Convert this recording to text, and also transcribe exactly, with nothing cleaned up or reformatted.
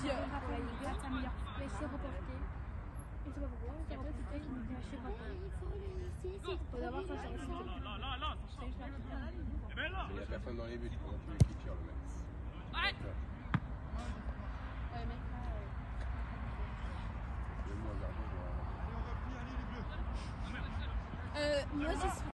euh, il rate sa meilleure. Mais c'est reporté. Et c'est pas pourquoi. Et après, c'est toi qui me dis à chaque fois. Faut d'abord quand j'ai reçu. Mais il n'y a personne dans les buts. Comment tu veux qu'il tire le mec? Ouais. Ouais, mec, là. Le moins gardien, Euh, moi, c'est